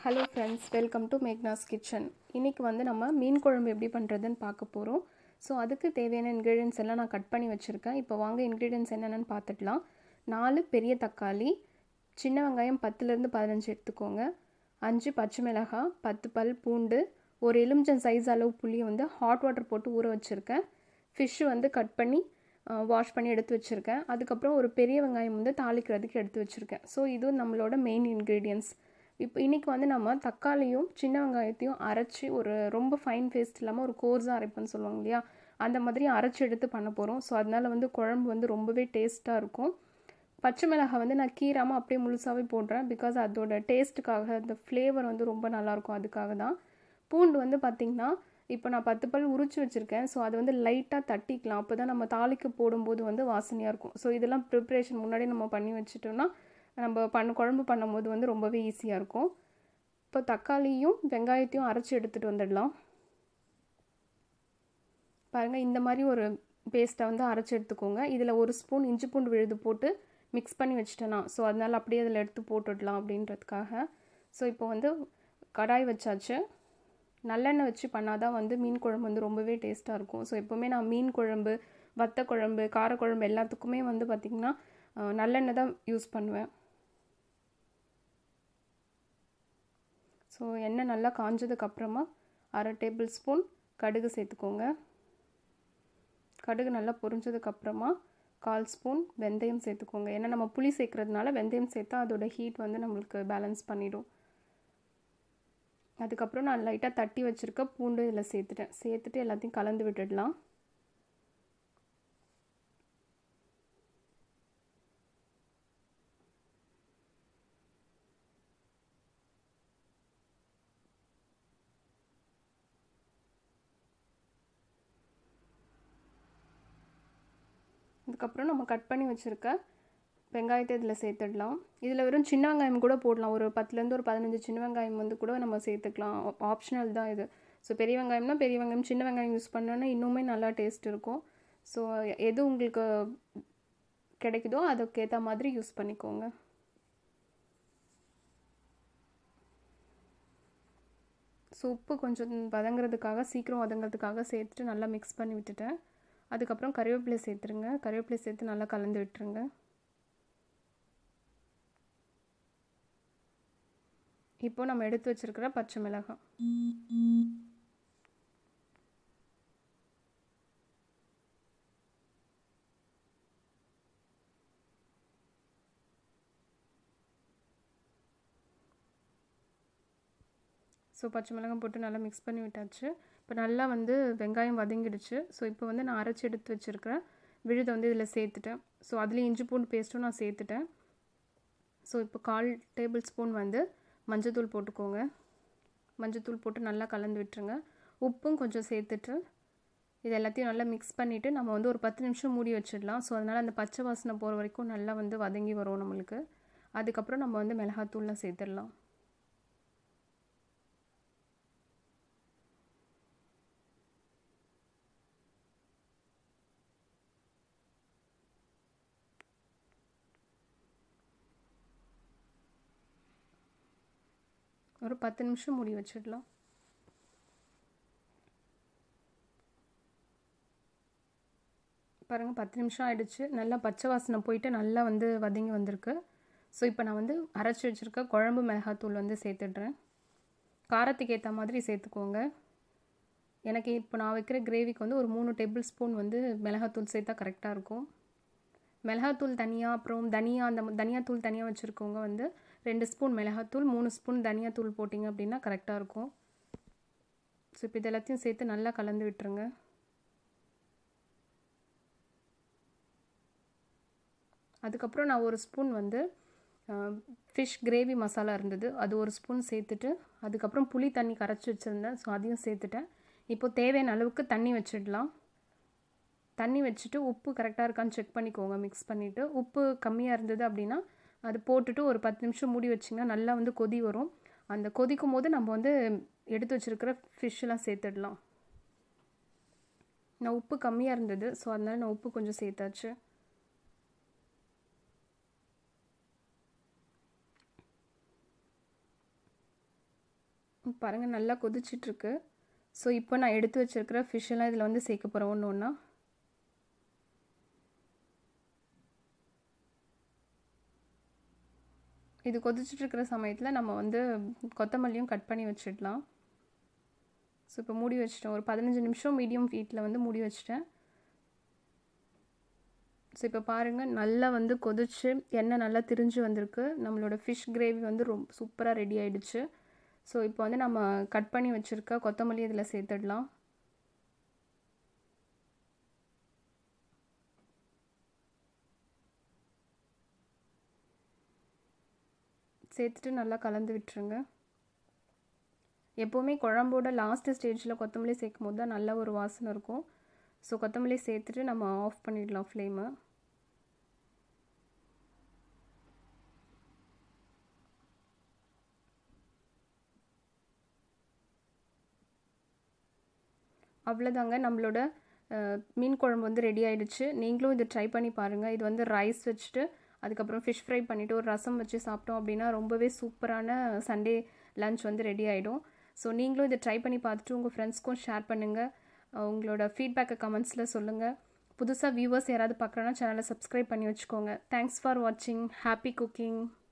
Hello friends, welcome to Meghna's Kitchen. இன்னைக்கு வந்து நம்ம மீன் குழம்பு எப்படி பண்றதுன்னு பார்க்க போறோம். சோ அதுக்கு தேவையான ingredients எல்லாம் நான் கட் பண்ணி வச்சிருக்கேன். இப்போ வாங்க ingredients என்னென்னன்னு பார்த்துடலாம். 4 பெரிய தக்காளி, சின்ன வெங்காயம் 10 ல இருந்து 15 எடுத்துக்கோங்க. 5 பச்சை மிளகாய், 10 பல் பூண்டு, ஒரு எலுமிச்சம் சைஸ் அளவு புளி வந்து ஹாட் வாட்டர் போட்டு ஊற வச்சிருக்கேன். fish வந்து கட் பண்ணி வாஷ் பண்ணி எடுத்து வச்சிருக்கேன். அதுக்கு அப்புறம் ஒரு பெரிய வெங்காயம் வந்து தாளிக்கிறதுக்கு எடுத்து வச்சிருக்கேன். சோ இது நம்மளோட மெயின் ingredients. இப்போ இன்னைக்கு வந்து நம்ம தக்காளியும் சின்ன வெங்காயத்தையும் அரைச்சி ஒரு ரொம்ப ஃபைன் பேஸ்ட் இல்லாம ஒரு கோர்ஸா அரைப்பன்னு சொல்லுவாங்க இல்லையா, அந்த மாதிரி அரைச்சி எடுத்து பண்ண போறோம். சோ அதனால வந்து குழம்பு வந்து ரொம்பவே டேஸ்டா இருக்கும். பச்சை மிளகாய் வந்து நான் கீறாம அப்படியே முழுசாவே போடுறேன். பிகாஸ் அதோட டேஸ்ட்டுக்காக, அந்த ஃப்ளேவர் வந்து ரொம்ப நல்லா இருக்கும், அதுக்காக தான். பூண்டு வந்து பாத்தீங்கன்னா இப்போ நான் 10 பல் உரிச்சு வச்சிருக்கேன். சோ அது வந்து லைட்டா தட்டிக்கலாம். அப்பதான் நம்ம தாளிக்கு போடும்போது வந்து வாசனையா இருக்கும். சோ இதெல்லாம் ப்ரிப்பரேஷன் முன்னாடி நம்ம பண்ணி வச்சிட்டோம்னா நம்ம குழம்பு பண்ணும்போது வந்து ரொம்பவே ஈஸியா இருக்கும். இப்போ தக்காளியும் வெங்காயத்தையும் அரைச்சு எடுத்துட்டு வந்துடலாம். பாருங்க, இந்த மாதிரி ஒரு பேஸ்ட்டை வந்து அரைச்சு எடுத்துக்கோங்க. இதில் ஒரு ஸ்பூன் இஞ்சி பூண்டு விழுது போட்டு மிக்ஸ் பண்ணி வச்சிட்டேனா, ஸோ அதனால அப்படியே அதில் எடுத்து போட்டுடலாம் அப்படின்றதுக்காக. ஸோ இப்போ வந்து கடாய் வச்சாச்சு. நல்லெண்ணெய் வச்சு பண்ணாதான் வந்து மீன் குழம்பு வந்து ரொம்பவே டேஸ்ட்டாக இருக்கும். ஸோ எப்போவுமே நான் மீன் குழம்பு, வத்த குழம்பு, காரக்குழம்பு எல்லாத்துக்குமே வந்து பார்த்திங்கன்னா நல்லெண்ணெய் தான் யூஸ் பண்ணுவேன். ஸோ எண்ணெய் நல்லா காஞ்சதுக்கப்புறமா 1/2 டேபிள் ஸ்பூன் கடுகு சேர்த்துக்கோங்க. கடுகு நல்லா பொரிஞ்சதுக்கப்புறமா 1/4 ஸ்பூன் வெந்தயம் சேர்த்துக்கோங்க. ஏன்னா நம்ம புளி சேர்க்கறதுனால வெந்தயம் சேர்த்தா அதோட ஹீட் வந்து நம்மளுக்கு பேலன்ஸ் பண்ணிடும். அதுக்கப்புறம் நான் லைட்டாக தட்டி வச்சுருக்க பூண்டு இதில் சேர்த்துட்டு எல்லாத்தையும் கலந்து விட்டுடலாம். அதுக்கப்புறம் நம்ம கட் பண்ணி வச்சுருக்க வெங்காயத்தை இதில் சேர்த்துடலாம். இதில் வெறும் சின்ன வெங்காயம் கூட போடலாம். ஒரு 10லேருந்து ஒரு 15 சின்ன வெங்காயம் வந்து கூட நம்ம சேர்த்துக்கலாம். ஆப்ஷனல் தான் இது. ஸோ பெரிய வெங்காயம்னா பெரிய வெங்காயம், சின்ன வெங்காயம் யூஸ் பண்ணோன்னா இன்னுமே நல்லா டேஸ்ட் இருக்கும். ஸோ எது உங்களுக்கு கிடைக்குதோ அதுக்கேற்ற மாதிரி யூஸ் பண்ணிக்கோங்க. ஸோ உப்பு கொஞ்சம் வதங்கிறதுக்காக, சீக்கிரம் வதங்கிறதுக்காக சேர்த்துட்டு நல்லா மிக்ஸ் பண்ணி விட்டுட்டேன். அதுக்கப்புறம் கறிவேப்பிலை சேர்த்துருங்க. கறிவேப்பிலை சேர்த்து நல்லா கலந்து விட்டுருங்க. இப்போ நம்ம எடுத்து வச்சிருக்கிற பச்சை மிளகாய், ஸோ பச்சை மிளகாய் போட்டு நல்லா மிக்ஸ் பண்ணி விட்டாச்சு. இப்போ நல்லா வந்து வெங்காயம் வதங்கிடுச்சு. ஸோ இப்போ வந்து நான் அரைச்சி எடுத்து வச்சுருக்கிறேன் விழுதை வந்து இதில் சேர்த்துட்டேன். ஸோ அதுலேயும் இஞ்சி பூண்டு பேஸ்ட்டும் நான் சேர்த்துட்டேன். ஸோ இப்போ 1/4 டேபிள் ஸ்பூன் வந்து மஞ்சத்தூள் போட்டுக்கோங்க. மஞ்சத்தூள் போட்டு நல்லா கலந்து விட்டுருங்க. உப்பும் கொஞ்சம் சேர்த்துட்டு இது எல்லாத்தையும் நல்லா மிக்ஸ் பண்ணிவிட்டு நம்ம வந்து ஒரு 10 நிமிஷம் மூடி வச்சிடலாம். ஸோ அதனால் அந்த பச்சை வாசனை போகிற வரைக்கும் நல்லா வந்து வதங்கி வரும் நம்மளுக்கு. அதுக்கப்புறம் நம்ம வந்து மிளகாத்தூள்லாம் சேர்த்துடலாம். ஒரு 10 நிமிஷம் மூடி வச்சிடலாம். பாருங்கள், 10 நிமிஷம் ஆகிடுச்சு. நல்லா பச்சை வாசனை போயிட்டு நல்லா வந்து வதங்கி வந்திருக்கு. ஸோ இப்போ நான் வந்து அரைச்சி வச்சுருக்க குழம்பு மிளகாத்தூள் வந்து சேர்த்துடுறேன். காரத்துக்கு ஏற்ற மாதிரி சேர்த்துக்கோங்க. எனக்கு இப்போ நான் வைக்கிற கிரேவிக்கு வந்து ஒரு 3 டேபிள் ஸ்பூன் வந்து மிளகாத்தூள் சேர்த்தா கரெக்டாக இருக்கும். மிளகாத்தூள் தனியாக, அப்புறம் தனியாத்தூள் தனியாக வச்சுருக்கவங்க வந்து 2 ஸ்பூன் மிளகாத்தூள், 3 ஸ்பூன் தனியாத்தூள் போட்டிங்க அப்படின்னா கரெக்டாக இருக்கும். ஸோ இப்போ இது எல்லாத்தையும் சேர்த்து நல்லா கலந்து விட்டுருங்க. அதுக்கப்புறம் நான் ஒரு ஸ்பூன் வந்து ஃபிஷ் கிரேவி மசாலா இருந்தது, அது ஒரு ஸ்பூன் சேர்த்துட்டு அதுக்கப்புறம் புளி தண்ணி கரைச்சி வச்சுருந்தேன். ஸோ அதையும் சேர்த்துட்டேன். இப்போ தேவையான அளவுக்கு தண்ணி வச்சிடலாம். தண்ணி வச்சுட்டு உப்பு கரெக்டாக இருக்கான்னு செக் பண்ணிக்கோங்க. மிக்ஸ் பண்ணிவிட்டு உப்பு கம்மியாக இருந்தது அப்படின்னா அது போட்டுட்டு ஒரு 10 நிமிஷம் மூடி வச்சிங்கன்னா நல்லா வந்து கொதி வரும். அந்த கொதிக்கும் போது நம்ம வந்து எடுத்து வச்சுருக்கிற ஃபிஷ்ஷெலாம் சேர்த்துடலாம். நான் உப்பு கம்மியாக இருந்தது, ஸோ அதனால் நான் உப்பு கொஞ்சம் சேர்த்தாச்சு. பாருங்கள் நல்லா கொதிச்சிட்ருக்கு. ஸோ இப்போ நான் எடுத்து வச்சுருக்கிற ஃபிஷ் எல்லாம் இதில் வந்து சேர்க்க போகிறேன் ஒன்று ஒன்றா. இது கொதிச்சிட்ருக்கிற சமயத்தில் நம்ம வந்து கொத்தமல்லியும் கட் பண்ணி வச்சிடலாம். ஸோ இப்போ மூடி வச்சிட்டேன். ஒரு 15 நிமிஷம் மீடியம் ஹீட்டில் வந்து மூடி வச்சிட்டேன். ஸோ இப்போ பாருங்கள் நல்லா வந்து கொதிச்சு எண்ணெய் நல்லா திரிஞ்சு வந்திருக்கு. நம்மளோட ஃபிஷ் கிரேவி வந்து ரொம்ப சூப்பராக ரெடி ஆகிடுச்சு. ஸோ இப்போ வந்து நம்ம கட் பண்ணி வச்சுருக்க கொத்தமல்லி இதில் சேர்த்துடலாம். சேர்த்துட்டு நல்லா கலந்து விட்டுருங்க. எப்போவுமே குழம்போட லாஸ்ட்டு ஸ்டேஜில் கொத்தமல்லி சேர்க்கும் போது தான் நல்ல ஒரு வாசனை இருக்கும். ஸோ கொத்தமல்லி சேர்த்துட்டு நம்ம ஆஃப் பண்ணிடலாம் ஃப்ளேமை. அவ்வளோதாங்க, நம்மளோட மீன் குழம்பு வந்து ரெடி ஆகிடுச்சு. நீங்களும் இதை ட்ரை பண்ணி பாருங்கள். இது வந்து ரைஸ் வச்சுட்டு அதுக்கப்புறம் ஃபிஷ் ஃப்ரை பண்ணிவிட்டு ஒரு ரசம் வச்சு சாப்பிட்டோம் அப்படின்னா ரொம்பவே சூப்பரான சண்டே லன்ச் வந்து ரெடி ஆகிடும். ஸோ நீங்களும் இதை ட்ரை பண்ணி பார்த்துட்டு உங்கள் ஃப்ரெண்ட்ஸ்க்கும் ஷேர் பண்ணுங்கள். உங்களோட ஃபீட்பேக்கை கமெண்ட்ஸில் சொல்லுங்கள். புதுசாக வியூவர்ஸ் யாராவது பார்க்குறோன்னா சேனலை சப்ஸ்கிரைப் பண்ணி வச்சுக்கோங்க. தேங்க்ஸ் ஃபார் வாட்சிங். Happy cooking.